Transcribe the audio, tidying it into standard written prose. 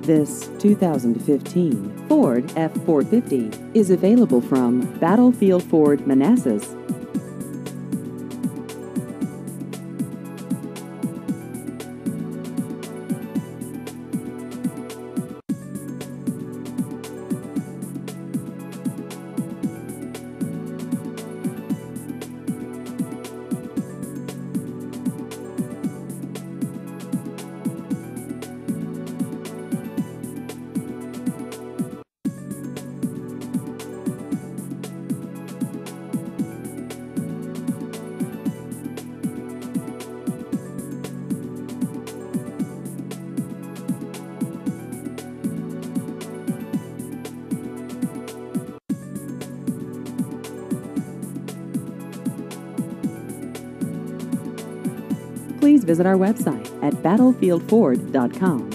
This 2015 Ford F-450 is available from Battlefield Ford Manassas. Please visit our website at battlefieldford.com.